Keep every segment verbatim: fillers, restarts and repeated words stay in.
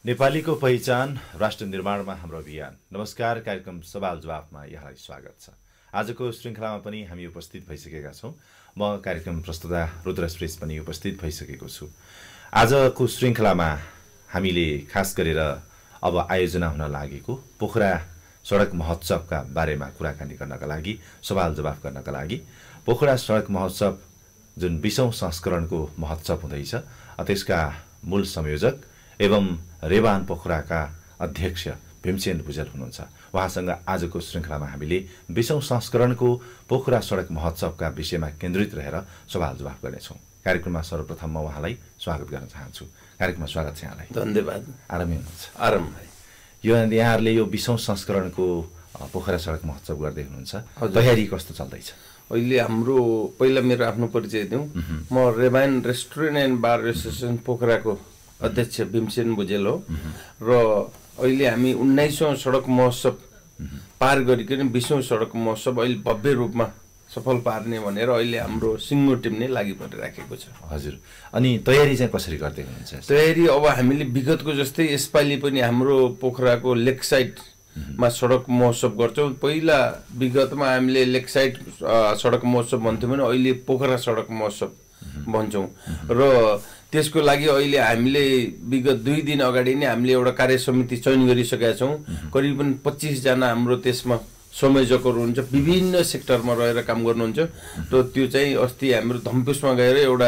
नेपालीको पहिचान राष्ट्र निर्माणमा हाम्रो अभियान। नमस्कार, कार्यक्रम सवाल जवाफमा यहाँलाई स्वागत छ। आजको श्रृङ्खलामा पनि हामी उपस्थित भइसकेका छौँ। म कार्यक्रम प्रस्तुता रुद्र श्रेस पनि उपस्थित भइसकेको छु। आजको श्रृङ्खलामा हामीले खास गरेर अब आयोजना हुन लागेको पोखरा सडक महोत्सवका बारेमा कुराकानी गर्नका लागि, सवाल जवाफ गर्नका लागि, पोखरा सडक महोत्सव जुन बीसौं संस्करणको महोत्सव हुँदैछ, त्यसका मूल संयोजक एवं रेबान पोखराका अध्यक्ष भीमसेन भुजेल हुनुहुन्छ। उहाँसँग आजको श्रृङ्खलामा हामीले बीसौं संस्करणको पोखरा सडक महोत्सवका विषयमा केन्द्रित रहेर सवाल जवाफ गर्नेछौँ। कार्यक्रममा सर्वप्रथम म उहाँलाई स्वागत गर्न चाहन्छु। कार्यक्रममा स्वागत छ यहाँलाई। धन्यवाद। आरामै हुनुहुन्छ? आराम भाइ। यो यहाँहरूले यो बीसौं संस्करणको पोखरा सडक महोत्सव गर्दै हुनुहुन्छ, तयारी कस्तो चल्दैछ? अहिले हाम्रो पहिला मेरो आफ्नो परिचय दिउँ। म Reban restaurant and bar association पोखराको अध्यक्ष भीमसेन भुजेल हो र अहिले हामी उन्नाइसौँ सडक महोत्सव पार गरिकन बीसौँ सडक महोत्सव अहिले भव्य रूपमा सफल पार्ने भनेर अहिले हाम्रो सिङ्गो टिम नै लागि परिराखेको छ। हजुर, अनि तयारी चाहिँ कसरी गर्दै हुनुहुन्छ? तयारी अब हामीले विगतको जस्तै यसपालि पनि हाम्रो पोखराको लेक साइडमा सडक महोत्सव गर्छौँ। पहिला विगतमा हामीले लेक साइड सडक महोत्सव भन्थ्यौँ भने अहिले पोखरा सडक महोत्सव भन्छौँ र त्यसको लागि अहिले हामीले विगत दुई दिन अगाडि नै हामीले एउटा कार्य समिति चयन गरिसकेका छौँ। करिबन पच्चिसजना हाम्रो त्यसमा संयोजकहरू हुन्छ, विभिन्न सेक्टरमा रहेर काम गर्नुहुन्छ र त्यो चाहिँ अस्ति हाम्रो धम्पुसमा गएर एउटा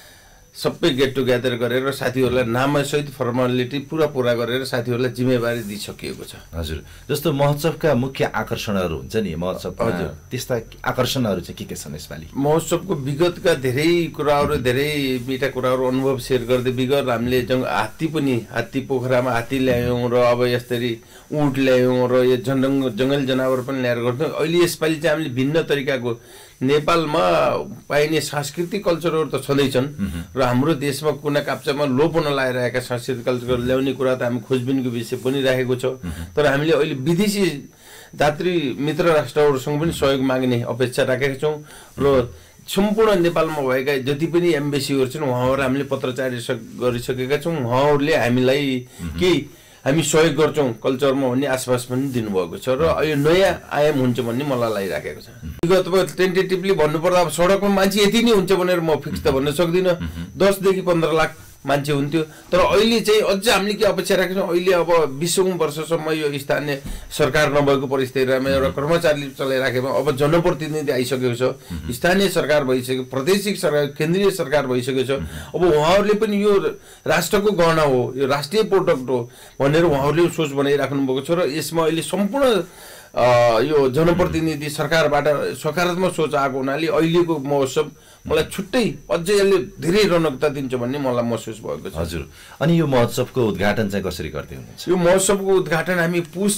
सबै गेट टुगेदर गरेर साथीहरूलाई नामसहित फर्मालिटी पुरा पुरा गरेर साथीहरूलाई जिम्मेवारी दिइसकिएको छ। हजुर, जस्तो महोत्सवका मुख्य आकर्षणहरू हुन्छ नि, महोत्सव हजुर त्यस्ता आकर्षणहरू चाहिँ के के छन् यसपालि? महोत्सवको विगतका धेरै कुराहरू, धेरै मिठा कुराहरू अनुभव सेयर गर्दै विगत हामीले जङ हात्ती पनि हात्ती पोखरामा हात्ती ल्यायौँ र अब यसरी ऊँट ल्यायौँ र यो जङ्गल जङ्गल जनावर पनि ल्याएर गर्थ्यौँ। अहिले यसपालि चाहिँ हामीले भिन्न तरिकाको नेपालमा पाइने सांस्कृतिक कल्चरहरू त छँदैछन् र हाम्रो देशमा कुना काप्चामा लोप हुन लागिरहेका सांस्कृतिक कल्चर ल्याउने कुरा त हामी खोजबिनको विषय पनि राखेको छ। तर हामीले अहिले विदेशी जात्री मित्र राष्ट्रहरूसँग पनि सहयोग माग्ने अपेक्षा राखेका छौँ र सम्पूर्ण नेपालमा भएका जति पनि एम्बेसीहरू छन् उहाँहरू हामीले पत्रचार गरिसकेका छौँ। उहाँहरूले हामीलाई केही हामी सहयोग गर्छौँ कल्चरमा भन्ने आश्वास पनि दिनुभएको छ र यो नयाँ आयाम हुन्छ भन्ने मलाई लागिराखेको छ। विगतमा टेन्टेटिभली भन्नुपर्दा अब सडकमा मान्छे यति नै हुन्छ भनेर म फिक्स त भन्न सक्दिनँ। दसदेखि पन्ध्र लाख मान्छे हुन्थ्यो, तर अहिले चाहिँ अझ हामीले के अपेक्षा राखेको छौँ, अहिले अब बिसौँ वर्षसम्म यो स्थानीय सरकार नभएको परिस्थितिमा एउटा कर्मचारीले चलाइराखेमा अब जनप्रतिनिधि आइसकेको छ, स्थानीय सरकार भइसक्यो, प्रादेशिक सरकार, केन्द्रीय सरकार भइसकेको छ। अब उहाँहरूले पनि यो राष्ट्रको गहना हो, यो राष्ट्रिय प्रोडक्ट हो भनेर उहाँहरूले सोच बनाइराख्नु भएको छ र यसमा अहिले सम्पूर्ण यो जनप्रतिनिधि सरकारबाट सकारात्मक सोच आएको हुनाले अहिलेको महोत्सव मलाई छुट्टै अझै यसले धेरै रौनकता दिन्छ भन्ने मलाई महसुस भएको छ। हजुर, अनि यो महोत्सवको उद्घाटन चाहिँ कसरी गर्दै हुनुहुन्छ? यो महोत्सवको उद्घाटन हामी पुस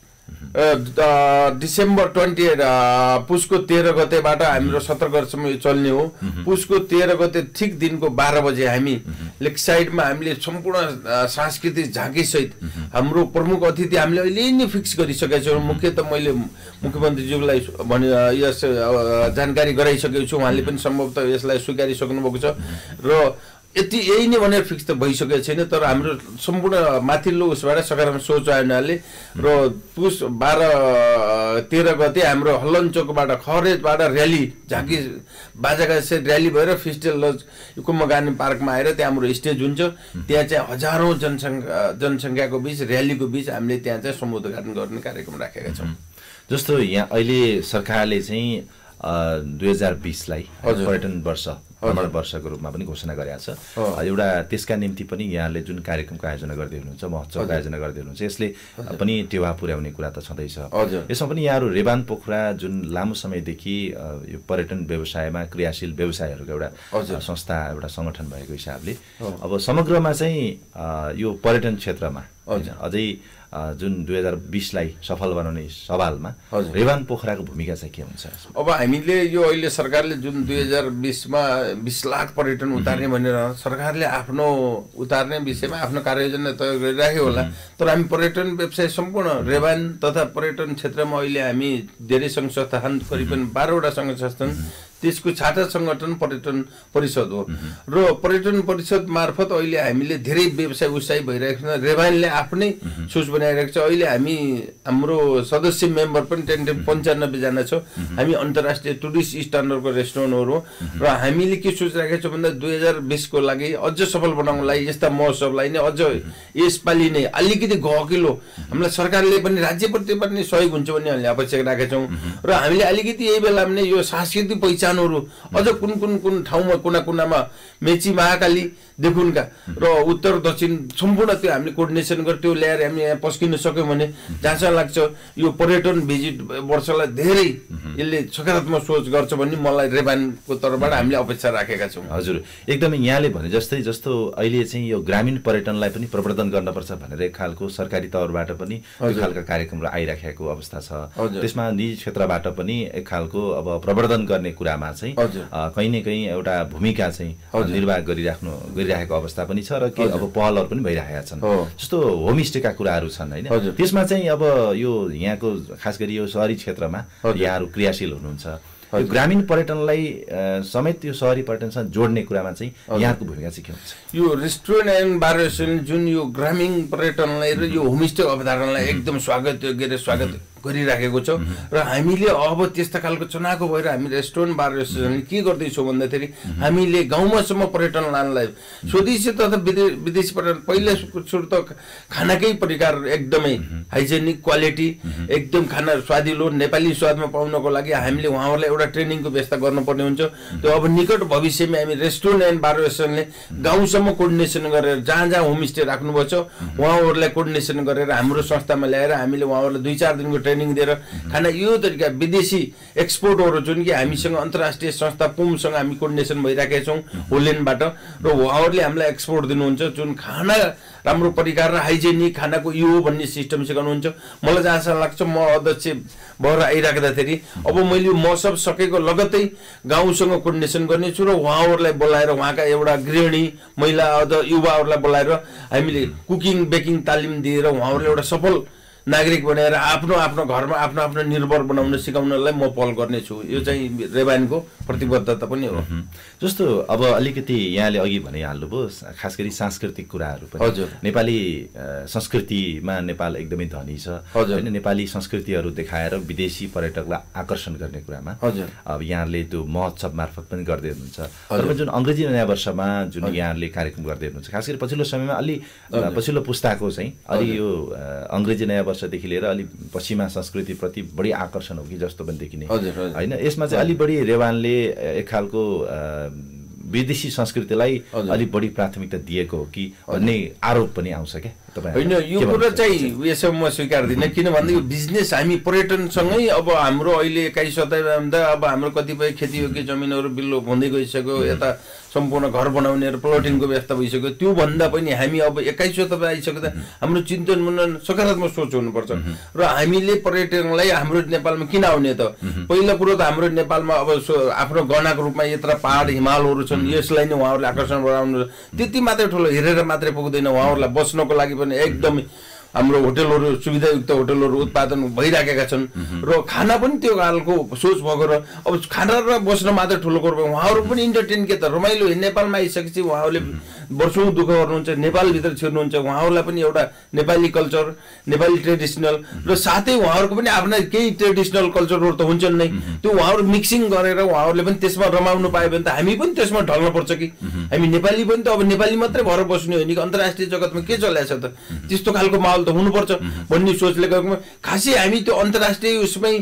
डिसेम्बर ट्वेन्टी पुसको तेह्र गतेबाट हाम्रो सत्र गतेसम्म यो चल्ने हो। पुसको तेह्र गते ठिक दिनको बाह्र बजे हामी लेक साइडमा हामीले सम्पूर्ण सांस्कृतिक झाँकीसहित हाम्रो प्रमुख अतिथि हामीले अहिले नै फिक्स गरिसकेका छौँ। मुख्य त मैले मुख्यमन्त्रीज्यूलाई भने यस जानकारी गराइसकेको छु, उहाँले पनि सम्भवतः यसलाई स्वीकारिसक्नु भएको छ र यति यही नै भनेर फिक्स त भइसकेको छैन। तर हाम्रो सम्पूर्ण माथिल्लो उसबाट सकारात्मक सोच आयो हुनाले र पुस बाह्र तेह्र गते हाम्रो हल्लन चोकबाट खरेजबाट र्याली झाँकी बाजाका सहित र्याली भएर फिस्टेल लज कुम्भ गार्डन पार्कमा आएर त्यहाँ हाम्रो स्टेज हुन्छ। त्यहाँ चाहिँ हजारौँ जनसङ्ख्या जनसङ्ख्याको बिच र्यालीको बिच हामीले त्यहाँ चाहिँ समुद्घाटन गर्ने कार्यक्रम राखेका छौँ। जस्तो यहाँ अहिले सरकारले चाहिँ दुई हजार बिसलाई पर्यटन वर्ष भ्रमण वर्षको रूपमा पनि घोषणा गरेको छ। एउटा त्यसका निम्ति पनि यहाँले जुन कार्यक्रमको आयोजना गर्दै हुनुहुन्छ, महोत्सवको आयोजना गर्दै हुनुहुन्छ, यसले पनि टेवा पुर्याउने कुरा त छँदैछ। यसमा पनि यहाँहरू रेबान पोखरा जुन लामो समयदेखि यो पर्यटन व्यवसायमा क्रियाशील व्यवसायहरूको एउटा संस्था, एउटा सङ्गठन भएको हिसाबले अब समग्रमा चाहिँ यो पर्यटन क्षेत्रमा अझै जुन दुई हजार बिसलाई सफल बनाउने सवालमा रेबान पोखराको भूमिका चाहिँ के हुन्छ? अब हामीले यो अहिले सरकारले जुन दुई हजार बिसमा बिस लाख पर्यटन उतार्ने भनेर सरकारले आफ्नो उतार्ने विषयमा आफ्नो कार्ययोजना तय गरिराख्यो होला। तर हामी पर्यटन व्यवसाय सम्पूर्ण रेबान तथा पर्यटन क्षेत्रमा अहिले हामी धेरै सङ्घ संस्थान करिबन बाह्रवटा सङ्घ संस्थान त्यसको छाटा संगठन पर्यटन परिषद हो र पर्यटन परिषद मार्फत अहिले हामीले धेरै व्यवसाय उत्साही भइरहेको छ। रेबानले आफ्नै सोच बनाइरहेको छ। अहिले हामी हाम्रो सदस्य मेम्बर पनि टेन पन्चानब्बे जना छ। हामी अन्तर्राष्ट्रिय टुरिस्ट स्ट्यान्डर्डको रेस्टुरेन्टहरू हो र हामीले के सोचिरहेको छ भन्दा दुई हजार बिसको लागि अझ सफल बनाउनलाई यस्ता महोत्सवलाई नै अझ यसपालि नै अलिकति गहकिलो हामीलाई सरकारले पनि राज्यप्रति पनि सहयोग हुन्छ भन्ने हामीले अपेक्षा राखेका छौँ र हामीले अलिकति यही बेलामा नै यो सांस्कृतिक पहिचानहरू अझ कुन कुन कुन ठाउँमा कुना कुनामा मेची महाकाली देखुनका र उत्तर दक्षिण सम्पूर्ण त्यो हामीले कोर्डिनेसन गरेर त्यो ल्याएर हामी यहाँ पस्किन सक्यौँ भने जहाँसम्म लाग्छ यो पर्यटन भिजिट वर्षलाई धेरै यसले सकारात्मक सोच गर्छ भन्ने मलाई रेबानको तर्फबाट हामीले अपेक्षा राखेका छौँ। हजुर, एकदमै यहाँले भने जस्तै जस्तो अहिले चाहिँ यो ग्रामीण पर्यटनलाई पनि प्रवर्धन गर्नुपर्छ भनेर एक खालको सरकारी तौरबाट पनि त्यो खालका कार्यक्रमहरू आइराखेको अवस्था छ। त्यसमा निजी क्षेत्रबाट पनि एक खालको अब प्रवर्धन गर्ने कुरामा चाहिँ कहीँ न कहीँ एउटा भूमिका चाहिँ निर्वाह गरिराख्नु गरिरहेको अवस्था पनि छ र के अब पहलहरू पनि भइरहेका छन्। जस्तो होमस्टेका कुराहरू छन् होइन, त्यसमा चाहिँ अब यो यहाँको खास गरी यो शहरी क्षेत्रमा यहाँहरू क्रियाशील हुनुहुन्छ। यो ग्रामीण पर्यटनलाई समेत यो शहरी पर्यटनसँग जोड्ने कुरामा चाहिँ यहाँको भूमिका चाहिँ के हुन्छ? यो रेस्टुरेन्ट एन्ड बार रेस्टुरेन्ट जुन यो ग्रामीण पर्यटनलाई र यो होमस्टे अवधारणालाई एकदम स्वागत योग्य र स्वागत गरिराखेको छ र हामीले अब त्यस्ता खालको चुनावको भएर हामी रेस्टुरेन्ट बार रेस्टुरेन्टले के गर्दैछौँ भन्दाखेरि हामीले गाउँमासम्म पर्यटन लानलाई स्वदेशी तथा विदेशी पर्यटन पहिला सुरु त खानाकै परिकार एकदमै हाइजेनिक क्वालिटी एकदम खाना स्वादिलो नेपाली स्वादमा पाउनको लागि हामीले उहाँहरूलाई एउटा ट्रेनिङको व्यवस्था गर्नुपर्ने हुन्छ। त्यो अब निकट भविष्यमा हामी रेस्टुरेन्ट एन्ड बार रेस्टुरेन्टले गाउँसम्म कोर्डिनेसन गरेर जहाँ जहाँ होमस्टे राख्नुभएको छ उहाँहरूलाई कोर्डिनेसन गरेर हाम्रो संस्थामा ल्याएर हामीले उहाँहरूलाई दुई चार दिनको ट्रेनिङ दिएर खाना यो तरिका विदेशी एक्सपोर्टहरू जुन कि हामीसँग अन्तर्राष्ट्रिय संस्था पुमसँग हामी कोर्डिनेसन भइराखेका छौँ होल्यान्डबाट र उहाँहरूले हामीलाई एक्सपोर्ट दिनुहुन्छ जुन खाना राम्रो परिकार र हाइजेनिक खानाको यो हो भन्ने सिस्टम सिकाउनुहुन्छ। मलाई जहाँसम्म लाग्छ म अध्यक्ष भएर आइराख्दाखेरि अब मैले यो महोत्सव सकेको लगत्तै गाउँसँग कोर्डिनेसन गर्नेछु र उहाँहरूलाई बोलाएर उहाँका एउटा गृहिणी महिला अझ युवाहरूलाई बोलाएर हामीले कुकिङ बेकिङ तालिम दिएर उहाँहरूलाई एउटा सफल नागरिक बनाएर आफ्नो आफ्नो घरमा आफ्नो आफ्नो निर्भर बनाउन सिकाउनलाई म पहल गर्नेछु। यो चाहिँ रेबानको प्रतिबद्धता पनि हो। जस्तो अब अलिकति यहाँले अघि भनिहाल्नुभयो खास गरी सांस्कृतिक कुराहरू पनि। हजुर, नेपाली संस्कृतिमा नेपाल एकदमै धनी छ होइन, नेपाली संस्कृतिहरू देखाएर विदेशी पर्यटकलाई आकर्षण गर्ने कुरामा हजुर अब यहाँले त्यो महोत्सव मार्फत पनि गर्दै हुनुहुन्छ। तर जुन अङ्ग्रेजी नयाँ वर्षमा जुन यहाँले कार्यक्रम गर्दै हुनुहुन्छ खास गरी पछिल्लो समयमा अलि पछिल्लो पुस्ताको चाहिँ अलि यो अङ्ग्रेजी नयाँ वर्षदेखि लिएर अलि पश्चिमा संस्कृतिप्रति बढी आकर्षण हो कि जस्तो पनि देखिने होइन। यसमा चाहिँ अलि बढी रेबानले एक खालको विदेशी संस्कृतिलाई अलिक बढी प्राथमिकता दिएको हो कि भन्ने आरोप पनि आउँछ क्या तपाईँ? होइन, यो कुरा चाहिँ यसो म स्वीकार्दिनँ किनभने यो बिजनेस हामी पर्यटनसँगै अब हाम्रो अहिले एक्काइस शताब्दीमा अब हाम्रो कतिपय खेतीयोग्य जमिनहरू बिल्लो हुँदै गइसक्यो, यता सम्पूर्ण घर बनाउने र प्लटिङको व्यवस्था भइसक्यो। त्योभन्दा पनि हामी अब एक्काइस शताब्दी आइसक्दा हाम्रो चिन्तन मनन सकारात्मक सोच हुनुपर्छ र हामीले पर्यटनलाई हाम्रो नेपालमा किन आउने त? पहिलो कुरो त हाम्रो नेपालमा अब आफ्नो गहनाको रूपमा यत्र पहाड हिमालहरू छन्, यसलाई नै उहाँहरूले आकर्षण बढाउनु त्यति मात्रै ठुलो हेरेर मात्रै पुग्दैन। उहाँहरूलाई बस्नको लागि पनि एकदमै हाम्रो होटलहरू सुविधायुक्त होटलहरू उत्पादन भइराखेका छन् र खाना पनि त्यो खालको सोच भएको र अब खाना र बस्न मात्रै ठुलो कुरो उहाँहरू पनि इन्टरटेन के त रमाइलो नेपालमा आइसकेपछि उहाँहरूले वर्षौँ दुःख गर्नुहुन्छ, नेपालभित्र छिर्नुहुन्छ, उहाँहरूलाई पनि एउटा नेपाली कल्चर नेपाली ट्रेडिसनल र साथै उहाँहरूको पनि आफ्ना केही ट्रेडिसनल कल्चरहरू त हुन्छन् नै, त्यो उहाँहरू मिक्सिङ गरेर उहाँहरूले पनि त्यसमा रमाउनु पायो भने त हामी पनि त्यसमा ढल्नुपर्छ कि हामी नेपाली पनि त अब नेपाली मात्रै भएर बस्ने हो नि, अन्तर्राष्ट्रिय जगतमा के चलिरहेछ त? त्यस्तो खालको माहौल त हुनुपर्छ भन्ने सोचले गएको खासै हामी त्यो अन्तर्राष्ट्रिय उसमै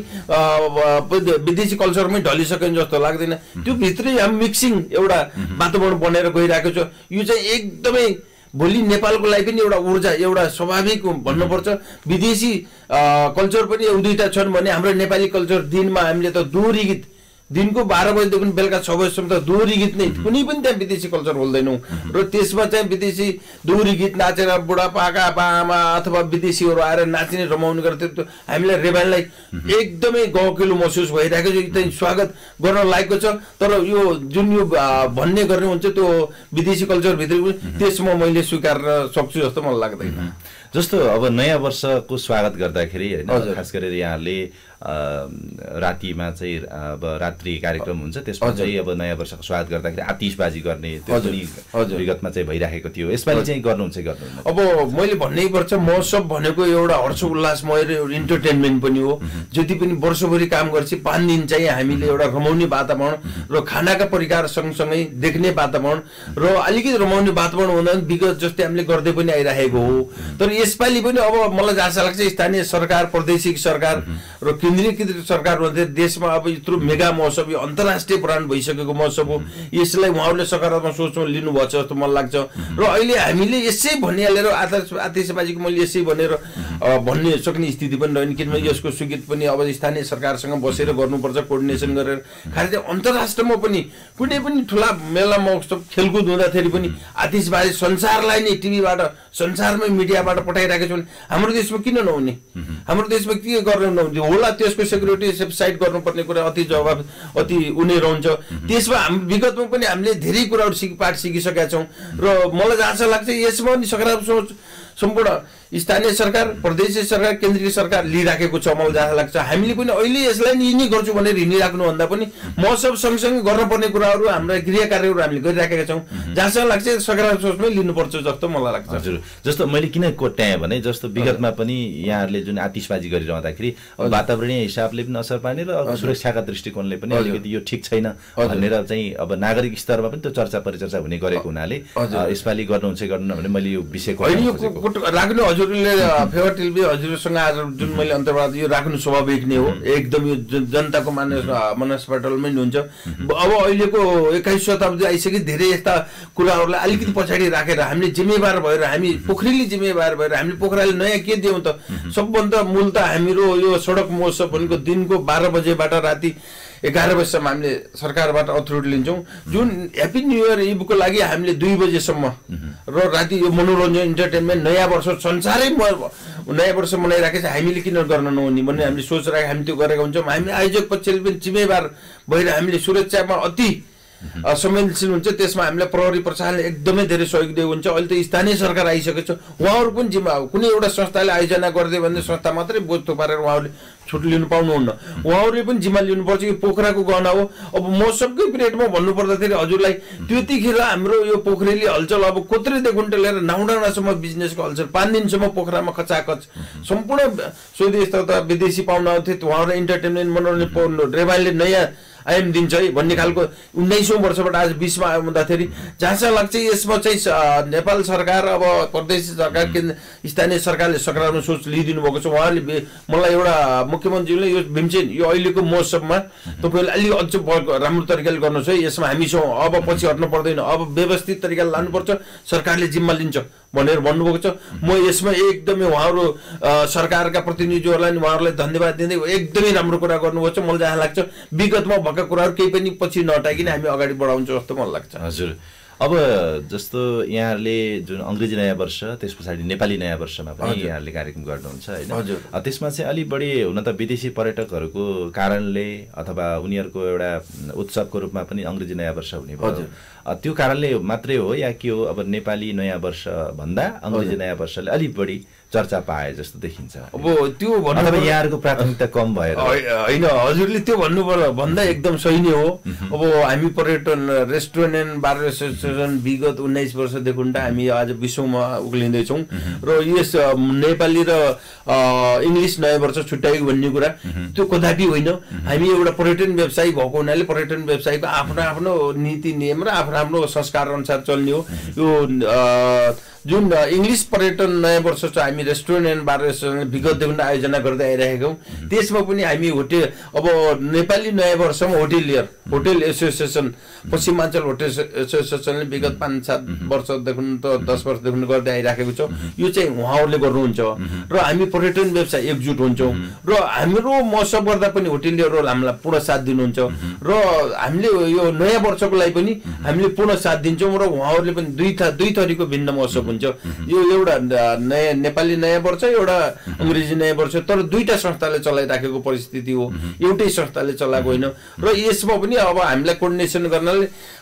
विदेशी कल्चरमै ढलिसक्यो जस्तो लाग्दैन। त्यो भित्रै हामी मिक्सिङ एउटा वातावरण बनेर गइरहेको छ। यो चाहिँ एकदमै भोलि नेपालको लागि पनि एउटा ऊर्जा एउटा स्वाभाविक भन्नुपर्छ। विदेशी कल्चर पनि एक दुईवटा छन् भने हाम्रो नेपाली कल्चर दिनमा हामीले त दोहोरी गीत दिनको बाह्र बजीदेखि बेलुका छ बजीसम्म त दोहोरी गीत नै, कुनै पनि त्यहाँ विदेशी कल्चर बोल्दैनौँ र त्यसमा चाहिँ विदेशी दोहोरी गीत नाचेर बुढापाका बाआमा अथवा विदेशीहरू आएर नाचिने रमाउने गर्थ्यो। हामीलाई रेबानलाई एकदमै गहकिलो महसुस भइरहेको छ, एकदमै स्वागत गर्न लागेको छ। तर यो जुन यो भन्ने गर्ने हुन्छ त्यो विदेशी कल्चरभित्र त्यसमा मैले स्वीकार्न सक्छु जस्तो मलाई लाग्दैन। जस्तो अब नयाँ वर्षको स्वागत गर्दाखेरि हैन खास गरेर यहाँले रातिमा चाहिँ अब रात्रि कार्यक्रम हुन्छ त्यसमा चाहिँ अब नयाँ वर्षको स्वागत गर्दाखेरि आतिशबाजी गर्ने त्यो पनि विगतमा चाहिँ भइराखेको थियो यसपालि चाहिँ गर्नुहुन्छ गर्नुहुन्न अब मैले भन्नै पर्छ महोत्सव भनेको एउटा हर्ष उल्लासमय र एउटा इन्टरटेनमेन्ट पनि हो जति पनि वर्षभरि काम गर्छ पाँच दिन चाहिँ हामीले एउटा रमाउने वातावरण र खानाका परिकार सँगसँगै देख्ने वातावरण र अलिकति रमाउने वातावरण हुँदा विगत जस्तै हामीले गर्दै पनि आइरहेको हो तर यसपालि पनि अब मलाई जहाँ लाग्छ स्थानीय सरकार प्रादेशिक सरकार र केन्द्रीय सरकार भन्दै देशमा अब यत्रो मेगा महोत्सव यो अन्तर्राष्ट्रिय ब्रान्ड भइसकेको महोत्सव हो यसलाई उहाँहरूले सकारात्मक सोचमा लिनुभएको छ जस्तो मलाई लाग्छ र अहिले हामीले यसै भनिहालेर आतिशबाजीको मैले यसै भनेर भन्ने सक्ने स्थिति पनि रहेन किनभने यसको स्वीकृति पनि अब स्थानीय सरकारसँग बसेर गर्नुपर्छ कोअर्डिनेसन गरेर खालि अन्तर्राष्ट्रमा पनि कुनै पनि ठुला मेला महोत्सव खेलकुद हुँदाखेरि पनि आतिशबाजी संसारलाई नै टिभीबाट संसारमै मिडियाबाट पठाइराखेको छ भने हाम्रो देशमा किन नहुने हाम्रो देशमा के गर्न नहुने होला त्यसको सेक्युरिटी साइड गर्नुपर्ने कुरा अति जवाब अति उनी रहन्छ त्यसमा हामी विगतमा पनि हामीले धेरै कुराहरू सिक पाठ सिकिसकेका छौँ र मलाई जहाँ लाग्छ यसमा पनि सकारात्मक सोच सम्पूर्ण स्थानीय सरकार प्रदेशीय सरकार केन्द्रीय सरकार लिइराखेको छ मलाई जहाँ लाग्छ हामीले पनि अहिले यसलाई नि यिनी गर्छु भनेर हिँडिराख्नुभन्दा पनि महोत्सव सँगसँगै गर्नुपर्ने कुराहरू हाम्रा गृह कार्यहरू हामीले गरिराखेका छौँ जहाँसम्म लाग्छ सकारात्मक सोचमै लिनुपर्छ जस्तो मलाई लाग्छ हजुर जस्तो मैले किन कोट्याएँ भने जस्तो विगतमा पनि यहाँहरूले जुन आतिशबाजी गरिरहँदाखेरि वातावरणीय हिसाबले पनि असर पार्ने र सुरक्षाका दृष्टिकोणले पनि अलिकति यो ठिक छैन भनेर चाहिँ अब नागरिक स्तरमा पनि त्यो चर्चा परिचर्चा हुने गरेको हुनाले यसपालि गर्नुहुन्छ गर्नु भने मैले यो विषयको राख्नु हजुरले फेवा टेलिभिजन हजुरसँग आज जुन मैले अन्तर्वार्ता यो राख्नु स्वाभाविक नै हो एकदम यो जनताको मानस मनस्पटलमै हुन्छ अब अहिलेको एक्काइस शताब्दी आइसके धेरै यस्ता कुराहरूलाई अलिकति पछाडि राखेर हामीले जिम्मेवार भएर हामी पोखरीले जिम्मेवार भएर हामीले पोखराले नयाँ के दियौँ त सबभन्दा मूल त हाम्रो यो सडक महोत्सव भनेको दिनको बाह्र बजेबाट राति एघार बजीसम्म हामीले सरकारबाट अथोरिटी लिन्छौँ जुन ह्याप्पी न्यू इयर इभको लागि हामीले दुई बजेसम्म र राति यो मनोरञ्जन इन्टरटेनमेन्ट नयाँ वर्ष संसारै नयाँ वर्ष मनाइराखेको छ हामीले किन गर्न नहुने भन्ने हामीले सोच राखेर हामी त्यो गरेका हुन्छौँ हामी आयोजक पक्षले पनि जिम्मेवार भएर हामीले सुरक्षामा अति संवेदनशील हुन्छ त्यसमा हामीलाई प्रहरी प्रशासनले एकदमै धेरै सहयोग दिएको हुन्छ अहिले त स्थानीय सरकार आइसकेको छ उहाँहरू पनि जिम्मा कुनै एउटा संस्थाले आयोजना गरिदियो भने संस्था मात्रै बोझ थुपारेर उहाँहरूले छुट लिनु पाउनुहुन्न उहाँहरूले पनि जिम्मा लिनुपर्छ यो पोखराको गहना हो अब मौसमकै पिरियडमा भन्नुपर्दाखेरि हजुरलाई त्यतिखेर हाम्रो यो पोखरेली हलचल अब कोत्रेदेखि लिएर नाउडाँडासम्म बिजनेसको हलचल पाँच दिनसम्म पोखरामा खचाखच सम्पूर्ण स्वदेश तथा विदेशी पाउन आउँथे उहाँहरूलाई इन्टरटेनमेन्ट मनोरञ्जन पाउनु रेबानले नयाँ आयाम दिन्छ है भन्ने खालको उन्नाइसौँ वर्षबाट आज बिसमा आउँदाखेरि जहाँसम्म लाग्छ यसमा चाहिँ नेपाल सरकार अब प्रदेश सरकार केन्द्र स्थानीय सरकारले सकारात्मक सोच लिइदिनु भएको छ उहाँहरूले मलाई एउटा मुख्यमन्त्रीले यो भीमसेन यो अहिलेको महोत्सवमा तपाईँले अलिक अझ राम्रो तरिकाले गर्नुहोस् है यसमा हामी छौँ अब पछि हट्नु पर्दैन अब व्यवस्थित तरिकाले लानुपर्छ सरकारले जिम्मा लिन्छ भनेर भन्नुभएको छ म यसमा एकदमै उहाँहरू सरकारका प्रतिनिधिहरूलाई उहाँहरूलाई धन्यवाद दिँदै एकदमै राम्रो कुरा गर्नुभएको छ मलाई जहाँ लाग्छ विगतमा भएका कुराहरू केही पनि पछि नहटाइकन हामी अगाडि बढाउँछ जस्तो मलाई लाग्छ हजुर अब जस्तो यहाँहरूले जुन अङ्ग्रेजी नयाँ वर्ष त्यस पछाडि नेपाली नयाँ वर्षमा पनि यहाँहरूले कार्यक्रम गर्नुहुन्छ होइन हजुर त्यसमा चाहिँ अलि बढी हुन त विदेशी पर्यटकहरूको कारणले अथवा उनीहरूको एउटा उत्सवको रूपमा पनि अङ्ग्रेजी नयाँ वर्ष हुने भयो त्यो कारणले मात्रै हो या के हो अब नेपाली नयाँ वर्ष भन्दा अङ्ग्रेजी नयाँ वर्षले अलिक बढी चर्चा पाए जस्तो देखिन्छ अब त्यो भन्नु यहाँहरूको प्राथमिकता कम भएर होइन हजुरले त्यो भन्नु भन्दा एकदम सही नै हो अब हामी पर्यटन रेस्टुरेन्ट एन्ड बार एसोसिएसन विगत उन्नाइस वर्षदेखि हामी आज विश्वमा उक्लिँदैछौँ र यस नेपाली र इङ्ग्लिस नयाँ वर्ष छुट्याएको भन्ने कुरा त्यो कदापि होइन हामी एउटा पर्यटन व्यवसायी भएको हुनाले पर्यटन व्यवसायीको आफ्नो आफ्नो नीति नियम र आफ्नो आफ्नो संस्कार अनुसार चल्ने हो यो जुन इङ्ग्लिस पर्यटन नयाँ वर्ष छ हामी रेस्टुरेन्ट एन्ड बार रेस्टुरेन्ट विगतदेखि आयोजना गर्दै आइरहेका छौँ त्यसमा पनि हामी होटेल अब नेपाली नयाँ वर्षमा hotelier hotel association Pashchimanchal hotel एसोसिएसनले विगत पाँच सात वर्षदेखि त दस वर्षदेखि गर्दै आइराखेको छ यो चाहिँ उहाँहरूले गर्नुहुन्छ र हामी पर्यटन व्यवसाय एकजुट हुन्छौँ र हाम्रो महोत्सव गर्दा पनि होटेलियरहरू हामीलाई पूर्ण साथ दिनुहुन्छ र हामीले यो नयाँ वर्षको लागि पनि हामीले पूर्ण साथ दिन्छौँ र उहाँहरूले पनि दुई दुई थरीको भिन्न महोत्सव हुन्छ यो एउटा नयाँ नेपाली नयाँ वर्ष एउटा अङ्ग्रेजी नयाँ वर्ष तर दुईटा संस्थाले चलाइराखेको परिस्थिति हो एउटै संस्थाले चलाएको होइन र यसमा पनि अब हामीलाई कोअर्डिनेसन गर्नाले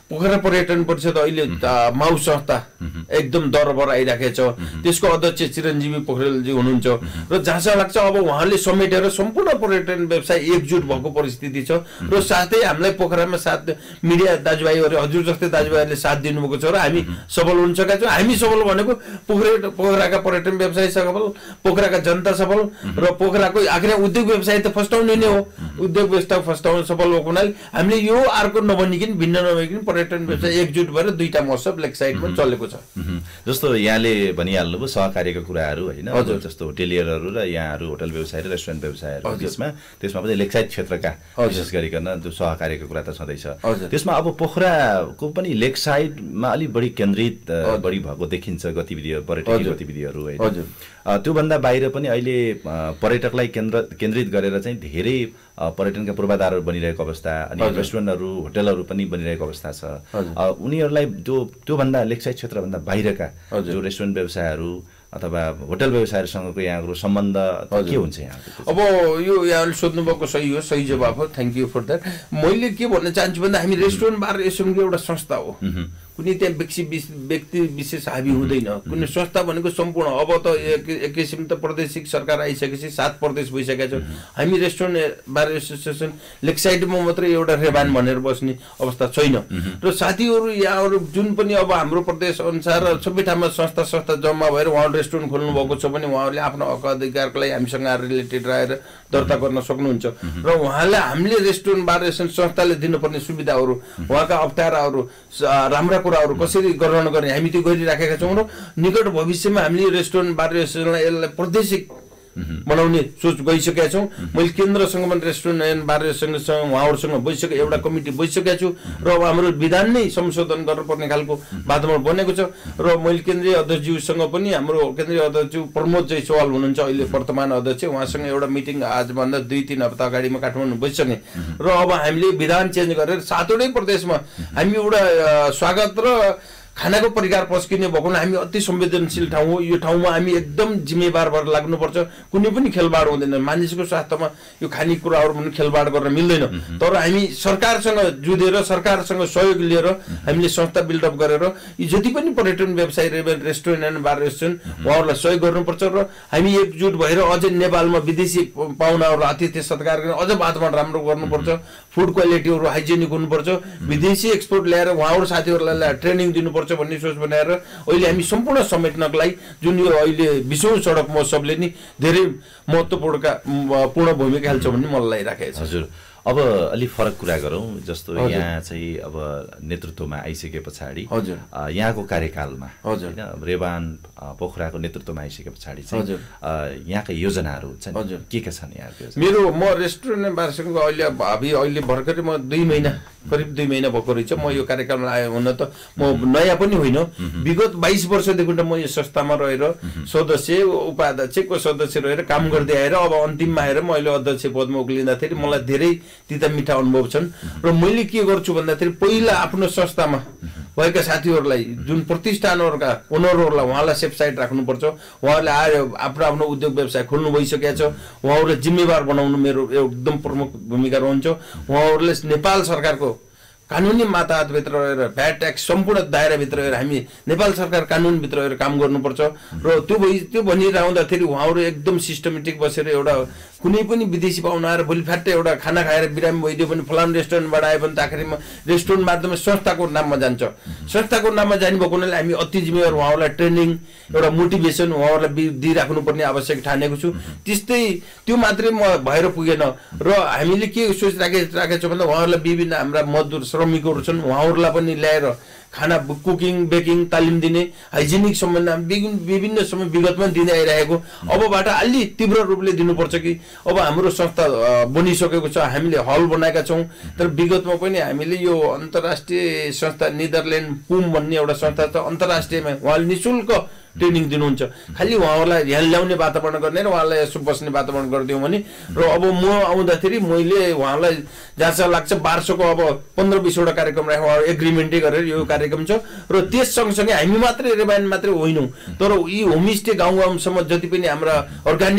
पोखरा पर्यटन परिषद अहिले माउ संस्था एकदम दरबर आइराखेको छ। त्यसको अध्यक्ष चिरञ्जीवी पोखरेलजी हुनुहुन्छ र जहाँसम्म लाग्छ अब उहाँले समेटेर सम्पूर्ण पर्यटन व्यवसाय एकजुट भएको परिस्थिति छ र साथै हामीलाई पोखरामा साथ मिडिया दाजुभाइहरू हजुर जस्तै दाजुभाइहरूले साथ दिनुभएको छ र हामी सफल हुन सकेका छौँ। हामी सफल भनेको पोखरा पोखराका पर्यटन व्यवसाय सफल, पोखराका जनता सफल र पोखराको आखिर उद्योग व्यवसाय त फस्टाउने नै हो। उद्योग व्यवसाय फस्टाउन सफल भएको हुनाले हामीले यो अर्को नबनिकन भिन्न नबनिकन पर्यटन व्यवसाय एकजुट भएर दुईटा महोत्सव लेक साइडमा चलेको छ। जस्तो यहाँले भनिहाल्नुभयो सहकार्यका कुराहरू होइन, जस्तो होटेलियरहरू र यहाँहरू होटल व्यवसाय र रेस्टुरेन्ट व्यवसायहरू त्यसमा त्यसमा पनि लेक साइड क्षेत्रका विशेष गरिकन त्यो सहकार्यको कुरा त छँदैछ। त्यसमा अब पोखराको पनि लेक साइडमा अलिक बढी केन्द्रित बढी भएको देखिन्छ गतिविधिहरू, पर्यटकीय गतिविधिहरू होइन। त्योभन्दा बाहिर पनि अहिले पर्यटकलाई केन्द्र केन्द्रित गरेर चाहिँ धेरै पर्यटनका पूर्वाधारहरू बनिरहेको अवस्था अनि रेस्टुरेन्टहरू होटलहरू पनि बनिरहेको अवस्था छ। उनीहरूलाई त्यो त्योभन्दा लेक साइड क्षेत्रभन्दा बाहिरका जो रेस्टुरेन्ट व्यवसायहरू अथवा होटल व्यवसायहरूसँगको यहाँको सम्बन्ध के हुन्छ यहाँ? अब यो यहाँले सोध्नुभएको सही हो, सही जवाफ हो, थ्याङ्क यू फर द्याट। मैले के भन्न चाहन्छु भन्दा हामी रेस्टुरेन्ट बार एसोसिएसनको एउटा संस्था हो, कुनै त्यहाँ व्यक्ति व्यक्ति विशेष हाबी हुँदैन। कुनै संस्था भनेको सम्पूर्ण अब त एक किसिम त प्रादेशिक सरकार आइसकेपछि सात प्रदेश भइसकेका छौँ। हामी रेस्टुरेन्ट बार एसोसिएसन लेक साइडमा मात्रै एउटा रेबान भनेर बस्ने अवस्था छैन र साथीहरू यहाँहरू जुन पनि अब हाम्रो प्रदेश अनुसार सबै ठाउँमा संस्था संस्था जम्मा भएर उहाँहरू रेस्टुरेन्ट खोल्नु भएको छ भने उहाँहरूले आफ्नो हक अधिकारको लागि हामीसँग रिलेटेड रहेर दर्ता गर्न सक्नुहुन्छ र उहाँलाई हामीले रेस्टुरेन्ट बार एसोसिएसन संस्थाले दिनुपर्ने सुविधाहरू, उहाँका अप्ठ्याराहरू, राम्रा कुराहरू कसरी ग्रहण गर्ने हामी त्यो गरिराखेका छौँ र निकट भविष्यमा हामीले रेस्टुरेन्ट बार एसोसिएसनलाई यसलाई प्रादेशिक बनाउने सोच गइसकेका छौँ। मैले केन्द्रसँग पनि रेस्टुरेन्ट एन्ड बार एसोसिएसनसँग उहाँहरूसँग बसिसके एउटा कमिटी बसिसकेका छु र अब हाम्रो विधान नै संशोधन गर्नुपर्ने खालको वातावरण बनेको छ र मैले केन्द्रीय अध्यक्षज्यूसँग पनि हाम्रो केन्द्रीय अध्यक्षज्यू प्रमोद जायसवाल हुनुहुन्छ अहिले वर्तमान अध्यक्ष, उहाँसँग एउटा मिटिङ आजभन्दा दुई तिन हप्ता अगाडिमा काठमाडौँ बसिसके र अब हामीले विधान चेन्ज गरेर सातवटै प्रदेशमा हामी एउटा स्वागत र खानाको परिकार पस्किने भएको हामी अति संवेदनशील ठाउँ हो। यो ठाउँमा हामी एकदम जिम्मेवार भएर लाग्नुपर्छ। कुनै पनि खेलबाड हुँदैन, मानिसको स्वास्थ्यमा यो खानेकुराहरू पनि खेलबाड गर्न मिल्दैन। तर हामी सरकारसँग जुधेर सरकारसँग सहयोग लिएर हामीले संस्था बिल्डअप गरेर यी जति पनि पर्यटन व्यवसाय रेस्टुरेन्ट एन्ड बार रेस्टुरेन्ट उहाँहरूलाई सहयोग गर्नुपर्छ र हामी एकजुट भएर अझै नेपालमा विदेशी पाहुनाहरू आतिथ्य सत्कार गर्ने अझ वातावरण राम्रो गर्नुपर्छ। फुड क्वालिटीहरू हाइजेनिक हुनुपर्छ। विदेशी एक्सपोर्ट ल्याएर उहाँहरू साथीहरूलाई ट्रेनिङ दिनुपर्छ भन्ने सोच बनाएर अहिले हामी सम्पूर्ण समेट्नको लागि जुन यो अहिले विश्व सडक महोत्सवले नि धेरै महत्त्वपूर्णका पूर्ण भूमिका खेल्छ भन्ने मलाई लागिराखेको छ। हजुर, अब अलिक फरक कुरा गरौँ। जस्तो यहाँ चाहिँ अब नेतृत्वमा आइसके पछाडि हजुर यहाँको कार्यकालमा हजुर होइन रेबान पोखराको नेतृत्वमा आइसके पछाडि चाहिँ यहाँका योजनाहरू छन्, हजुर के के छन् यहाँको? मेरो म रेस्टुरेन्ट बारसँग अहिले भावी अहिले भर्खरै म दुई महिना करिब दुई महिना भएको रहेछ म यो कार्यक्रममा आयो। हुन त म नयाँ पनि होइन, विगत बाइस वर्षदेखि त म यो संस्थामा रहेर सदस्य उपाध्यक्षको सदस्य रहेर काम गर्दै आएर अब अन्तिममा आएर म अहिले अध्यक्ष पदमा उक्लिँदाखेरि मलाई धेरै तिता मिठा अनुभव छन् र मैले के गर्छु भन्दाखेरि पहिला आफ्नो संस्थामा भएका साथीहरूलाई जुन प्रतिष्ठानहरूका ओनरहरूलाई उहाँलाई सेफ साइड राख्नुपर्छ। उहाँहरूले आएर आफ्नो आफ्नो उद्योग व्यवसाय खोल्नु भइसकेको छ, उहाँहरूलाई जिम्मेवार बनाउनु मेरो एकदम प्रमुख भूमिका रहन्छ। उहाँहरूले नेपाल सरकारको कानुनी माताहतभित्र रहेर भ्याट ट्याक्स सम्पूर्ण दायराभित्र रहेर हामी नेपाल सरकार कानुनभित्र रहेर काम गर्नुपर्छ र त्यो भइ त्यो भनिरहँदाखेरि उहाँहरू एकदम सिस्टमेटिक बसेर एउटा कुनै पनि विदेशी पाहुना आएर भोलि फ्याट्टै एउटा खाना खाएर बिरामी भइदियो भने फलान रेस्टुरेन्टबाट आयो भने त आखिरमा रेस्टुरेन्ट माध्यममा संस्थाको नाममा जान्छ। संस्थाको नाममा जाने भएको हुनाले हामी अति जिम्मेवार उहाँहरूलाई ट्रेनिङ एउटा मोटिभेसन उहाँहरूलाई दिइराख्नुपर्ने आवश्यक ठानेको छु। त्यस्तै त्यो मात्रै म भएर पुगेन र हामीले के सोच राखे राखेको छौँ भन्दा उहाँहरूलाई विभिन्न हाम्रा मजदुर श्रमिकहरू छन् उहाँहरूलाई पनि ल्याएर खाना कुकिङ बेकिङ तालिम दिने हाइजेनिक सम्बन्ध विभिन्न समय विगतमा दिँदै आइरहेको अबबाट अलि तीव्र रूपले दिनुपर्छ कि अब हाम्रो संस्था बनिसकेको छ, हामीले हल बनाएका छौँ। तर विगतमा पनि हामीले यो अन्तर्राष्ट्रिय संस्था नेदरल्यान्ड पुम भन्ने एउटा संस्था छ, अन्तर्राष्ट्रियमा उहाँले निःशुल्क ट्रेनिङ दिनुहुन्छ। खालि उहाँहरूलाई यहाँ ल्याउने वातावरण गर्ने र उहाँलाई यसो बस्ने वातावरण गरिदिउँ भने र अब म आउँदाखेरि मैले उहाँलाई जहाँसम्म लाग्छ बाह्रसौको अब पन्ध्र बिसवटा कार्यक्रम राखेर उहाँहरू एग्रिमेन्टै गरेर यो कार्यक्रम छ र त्यस सँगसँगै हामी मात्रै रेबान मात्रै होइनौँ तर यी होमस्टे गाउँ गाउँसम्म जति पनि हाम्रा अर्ग्यानिक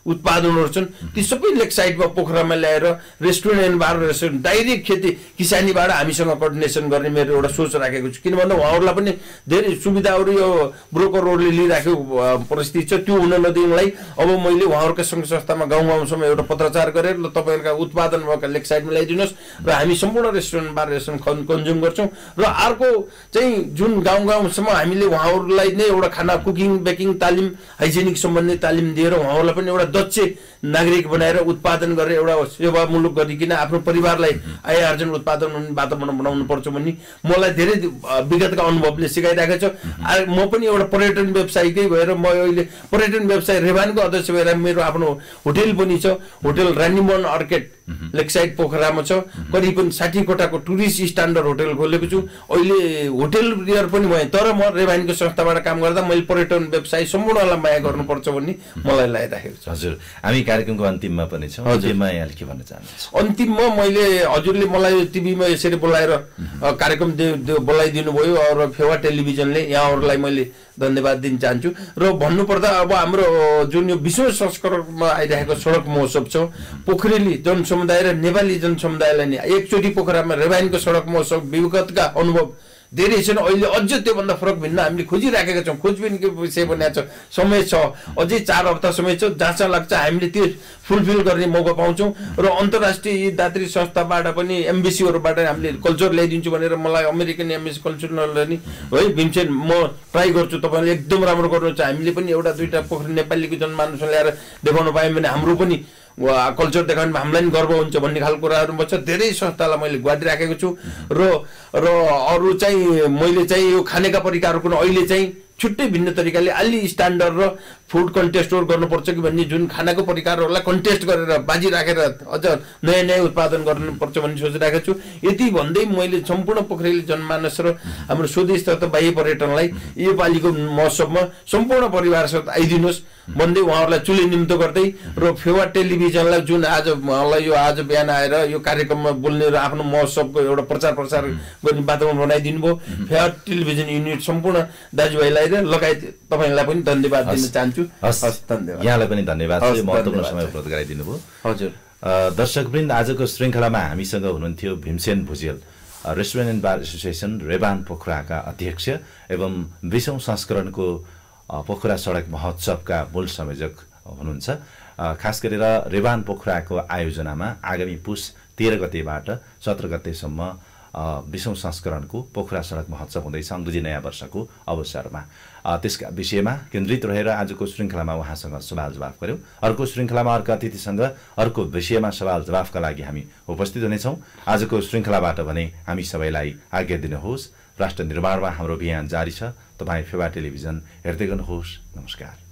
उत्पादनहरू छन् ती सबै लेक साइडमा पोखरामा ल्याएर restaurant and bar restaurant direct खेती किसानीबाट हामीसँग कोअर्डिनेसन गर्ने मेरो एउटा सोच राखेको छु किन भन्दा उहाँहरूलाई पनि धेरै सुविधाहरू यो ब्रोकरहरूले लिइराखेको परिस्थिति छ त्यो हुन नदिनलाई अब मैले उहाँहरूका सङ्घ संस्थामा गाउँ गाउँसम्म एउटा पत्रचार गरेर ल तपाईँहरूका उत्पादन भएका लेक साइडमा ल्याइदिनुहोस् र हामी सम्पूर्ण रेस्टुरेन्ट बार रेस्टुरेन्ट कन्ज्युम गर्छौँ र अर्को चाहिँ जुन गाउँ गाउँसम्म हामीले उहाँहरूलाई नै एउटा खाना कुकिङ बेकिङ तालिम हाइजेनिक सम्बन्धी तालिम दिएर उहाँहरूलाई पनि एउटा दक्ष नागरिक बनाएर उत्पादन गरेर एउटा सेवामूलक गरिकन आफ्नो परिवारलाई आय आर्जन उत्पादन हुने वातावरण बनाउनु पर्छ भन्ने मलाई धेरै विगतका अनुभवले सिकाइरहेको छ म पनि एउटा पर्यटन व्यवसायीकै भएर म अहिले पर्यटन व्यवसाय रेबानको अध्यक्ष भएर मेरो आफ्नो होटेल पनि छ होटेल रानीमोहन अर्किड लेकसाइड पोखरामा छ करिब साठी कोठाको टुरिस्ट स्ट्यान्डर्ड होटेल खोलेको छु अहिले होटेल रियर पनि भएँ तर म रेबानको संस्थाबाट काम गर्दा मैले पर्यटन व्यवसाय सम्पूर्णलाई माया गर्नुपर्छ भन्ने मलाई लागिरहेको छ हजुर हामी कार्यक्रमको अन्तिममा पनि छौँ अन्तिममा यहाँले के भन्न चाहनुहुन्छ अन्तिममा मैले हजुरले मलाई टिभीमा यसरी बोलाएर कार्यक्रम बोलाइदिनु भयो र फेवा टेलिभिजनले यहाँहरूलाई मैले धन्यवाद दिन चाहन्छु र भन्नुपर्दा अब हाम्रो जुन यो विश्व संस्करणमा आइरहेको सडक महोत्सव छ पोखरेली जनसमुदाय र नेपाली जनसमुदायलाई नि एकचोटि पोखरामा रेबानको सडक महोत्सव विगतका अनुभव धेरै छन् अहिले अझ त्योभन्दा फरक भिन्न हामीले खोजिराखेका छौँ खोजबिनको विषय बनाएको छ समय छ अझै चार हप्ता समय छ जहाँ लाग्छ हामीले त्यो फुलफिल गर्ने मौका पाउँछौँ र अन्तर्राष्ट्रिय दात्री संस्थाबाट पनि एम्बेसीहरूबाट हामीले कल्चर ल्याइदिन्छु भनेर मलाई अमेरिकन एम्बेसी कल्चरले नि है भीमसेन म ट्राई गर्छु तपाईँले एकदम राम्रो गर्नुहुन्छ हामीले पनि एउटा दुईवटा पोखरा नेपालीको जनमानस ल्याएर देखाउन पायौँ भने हाम्रो पनि कल्चर देखाउनु हामीलाई पनि गर्व हुन्छ भन्ने खालको कुराहरूमा छ धेरै संस्थालाई मैले गुहाटिराखेको छु र र अरू चाहिँ मैले चाहिँ यो खानेका परिकारहरूको अहिले चाहिँ छुट्टै भिन्न तरिकाले अलि स्ट्यान्डर्ड र फुड कन्टेस्टहरू गर्नुपर्छ कि भन्ने जुन खानाको परिकारहरूलाई कन्टेस्ट गरेर बाजी राखेर अझ नयाँ नयाँ उत्पादन गर्नुपर्छ भन्ने सोचिरहेको छु यति भन्दै मैले सम्पूर्ण पोखरेली जनमानस र हाम्रो स्वदेश तथा बाह्य पर्यटनलाई योपालिको महोत्सवमा सम्पूर्ण परिवारसित आइदिनुहोस् भन्दै उहाँहरूलाई चुले निम्तो गर्दै र फेवा टेलिभिजनलाई जुन आज उहाँलाई यो आज बिहान आएर यो कार्यक्रममा बोल्ने र आफ्नो महोत्सवको एउटा प्रचार प्रसार गर्ने वातावरण बनाइदिनु भयो फेवा टेलिभिजन युनिट सम्पूर्ण दाजुभाइलाई र लगायत तपाईँलाई पनि धन्यवाद दिन चाहन्छु धन्यवाद यहाँलाई पनि धन्यवाद महत्त्वपूर्ण समय उपलब्ध गराइदिनु भयो हजुर दर्शकवृन्द आजको श्रृङ्खलामा हामीसँग हुनुहुन्थ्यो Bhimsen Bhujel restaurant and bar association Reban पोखराका अध्यक्ष एवं बीसौँ संस्करणको पोखरा सडक महोत्सवका मूल संयोजक हुनुहुन्छ खास गरेर रेबान पोखराको आयोजनामा आगामी पुस तेह्र गतेबाट सत्र गतेसम्म बीसौँ संस्करणको पोखरा सडक महोत्सव हुँदैछ अङ्ग्रेजी नयाँ वर्षको अवसरमा त्यसका विषयमा केन्द्रित रहेर आजको श्रृङ्खलामा उहाँसँग सवाल जवाफ गऱ्यौँ अर्को श्रृङ्खलामा अर्को अतिथिसँग अर्को विषयमा सवाल जवाफका लागि हामी उपस्थित हुनेछौँ आजको श्रृङ्खलाबाट भने हामी सबैलाई आज्ञा दिनुहोस् राष्ट्र निर्माणमा हाम्रो अभियान जारी छ तपाईँ फेवा टेलिभिजन हेर्दै गर्नुहोस् नमस्कार।